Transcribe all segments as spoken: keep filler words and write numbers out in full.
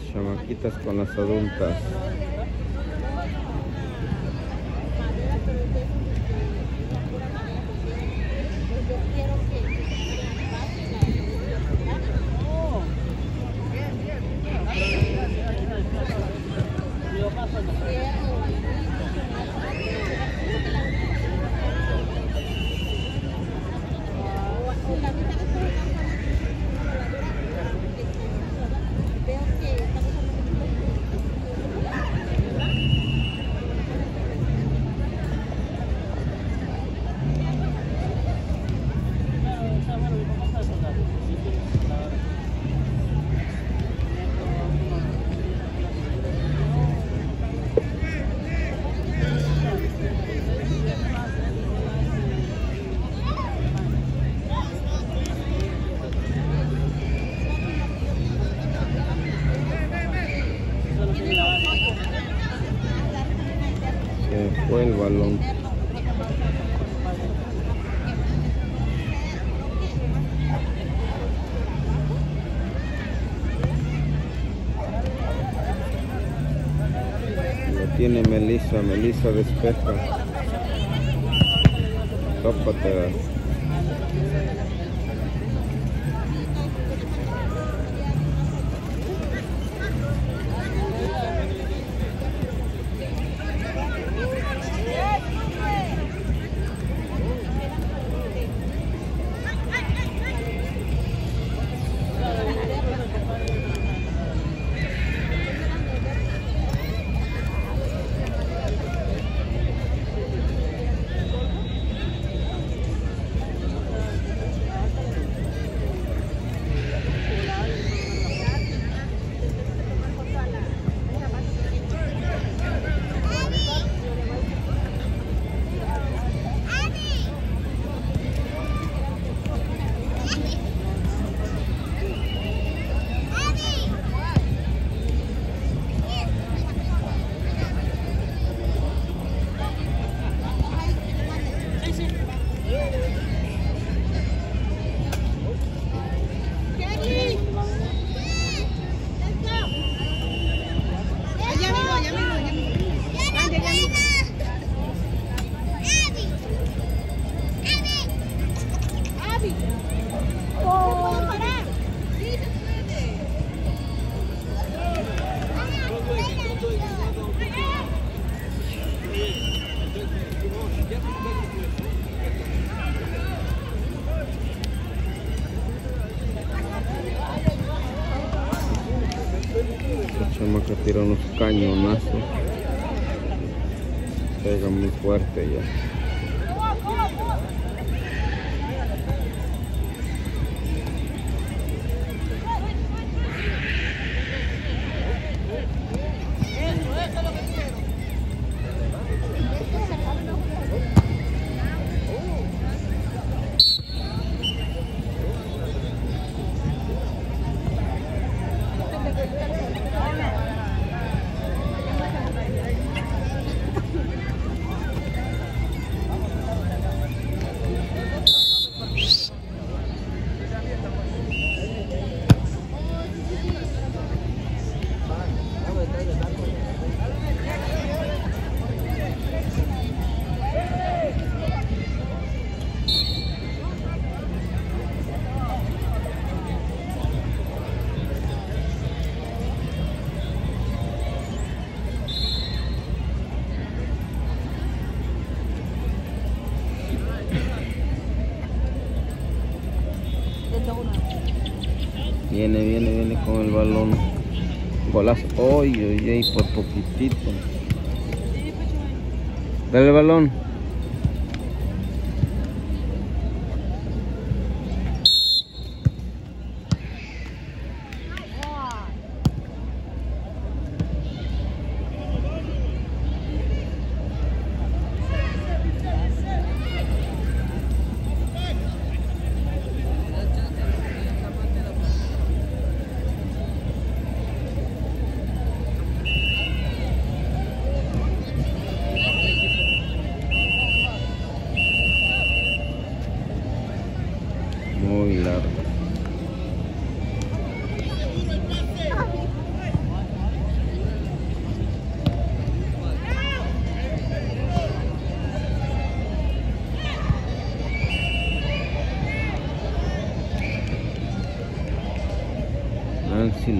chamaquitas con las adultas. Se fue el balón. Lo tiene Melissa, Melissa despeja. Tópate. Que tira unos cañonazos, pega muy fuerte ya. Viene, viene, viene con el balón. Golazo. Oye, oye, por poquitito. Dale el balón.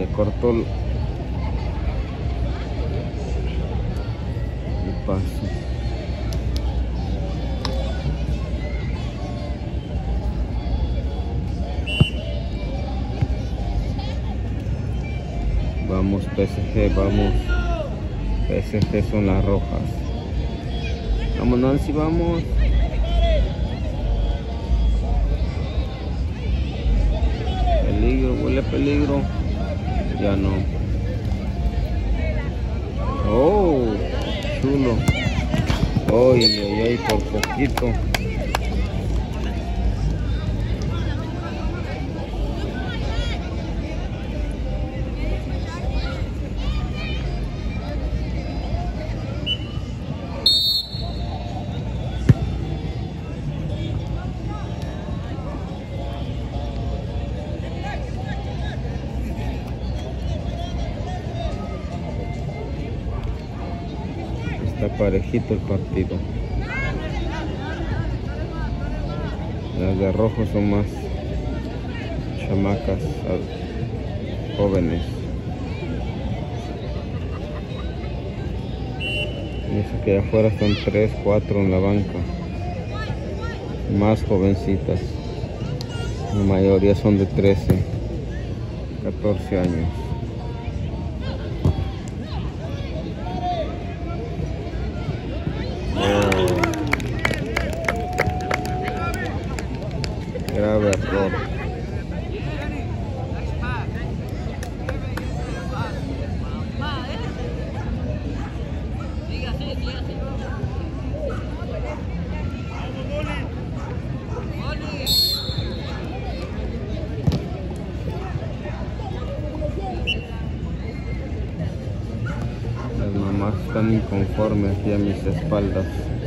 cortó el, el paso. Vamos P S G, vamos. P S G son las rojas. Vamos Nancy, vamos. Peligro, huele peligro. Ya no. Oh, chulo. Ay, ay, ay, por poquito. Está parejito el partido. Las de rojo son más chamacas, jóvenes. Y eso que afuera están tres, cuatro en la banca. Más jovencitas. La mayoría son de trece, catorce años. Grave error. Las mamás están inconformes aquí a mis espaldas.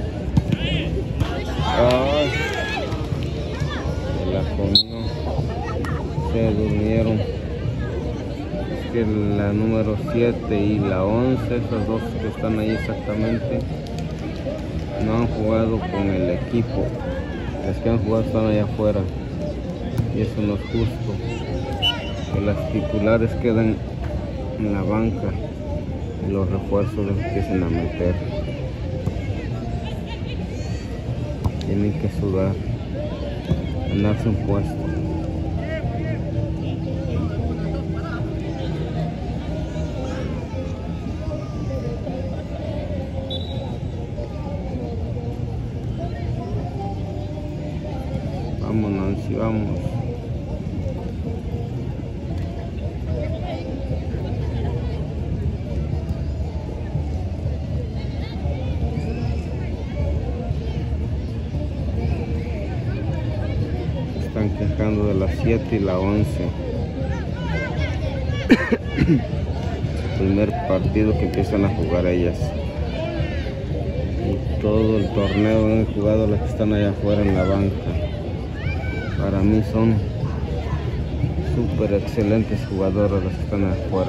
Ay, se la comió, se durmieron. Es que la número siete y la once, esas dos que están ahí exactamente, no han jugado con el equipo. Las que han jugado están allá afuera y eso no es justo, que las titulares quedan en la banca y los refuerzos los empiecen a meter. Tienen que sudar, ganarse un puesto. Vamos Nancy, vamos. Están quejando de las siete y la once. Primer partido que empiezan a jugar ellas. Y todo el torneo han jugado las que están allá afuera en la banca. Para mí son súper excelentes jugadoras las que están afuera.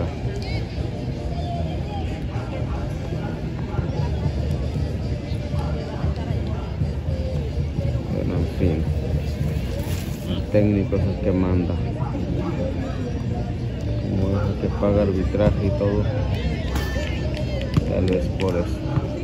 Pero en fin, el técnico es el que manda. Como es el que paga arbitraje y todo, tal vez por eso.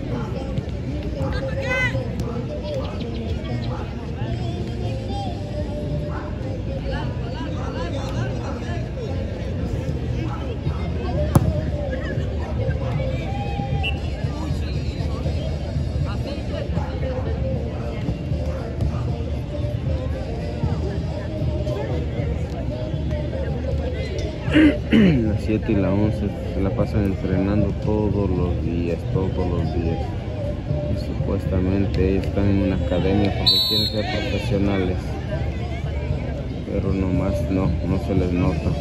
La siete y la once se la pasan entrenando todos los días, todos los días. Y supuestamente ellos están en una academia porque quieren ser profesionales, pero nomás no, no se les nota.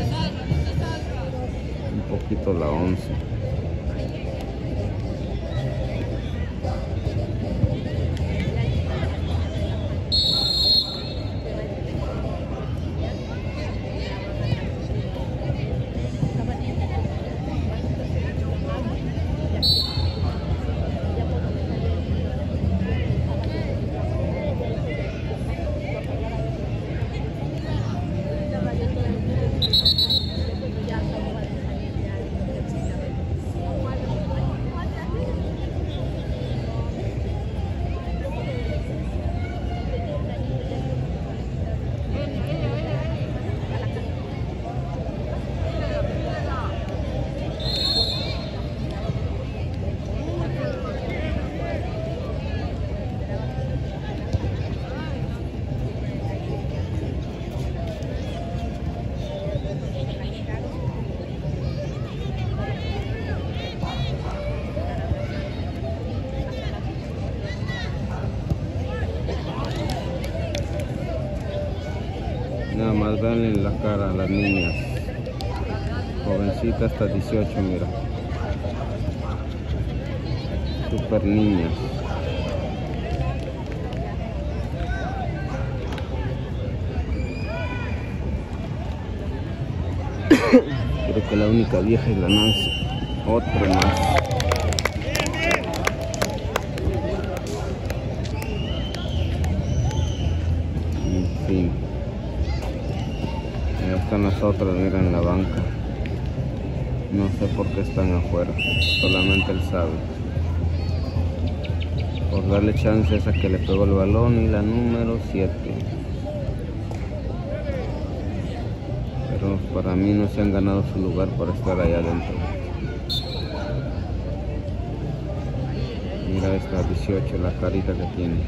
Un poquito la once. más, vean la cara a las niñas. Jovencita hasta dieciocho, mira. Super niñas. Creo que la única vieja es la Nancy. Otro más. En fin. Ya están las otras, miren, en la banca. No sé por qué están afuera. Solamente él sabe. Por darle chance a esa que le pegó el balón y la número siete. Pero para mí no se han ganado su lugar para estar allá adentro. Mira esta dieciocho, la carita que tiene.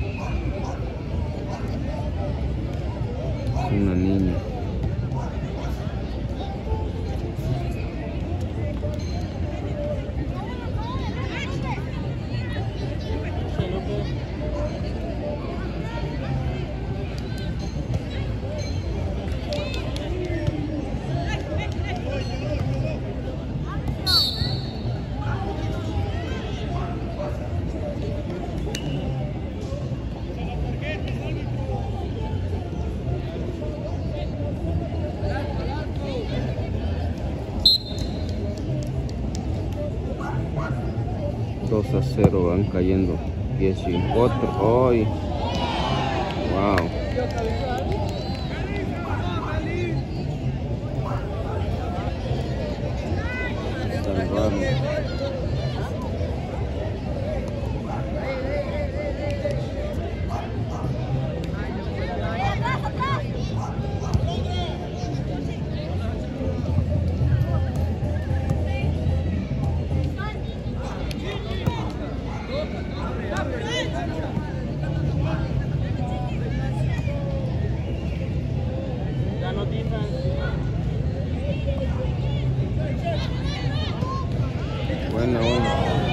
Es una niña. dos a cero van cayendo. diez y cuatro. ¡Ay! ¡Wow! Salvaron. Buena onda.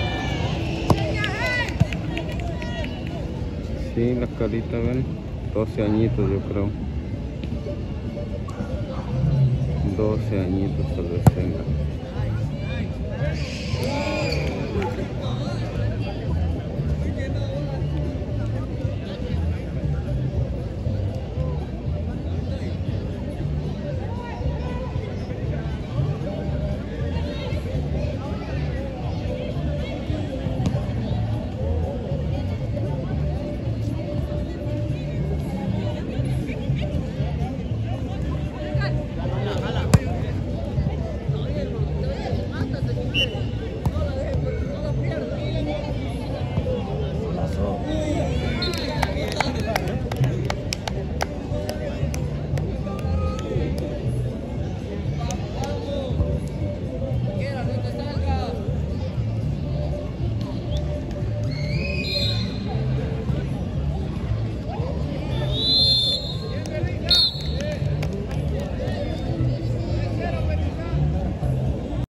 Sí, la carita, ven, doce añitos yo creo. doce añitos tal vez tenga.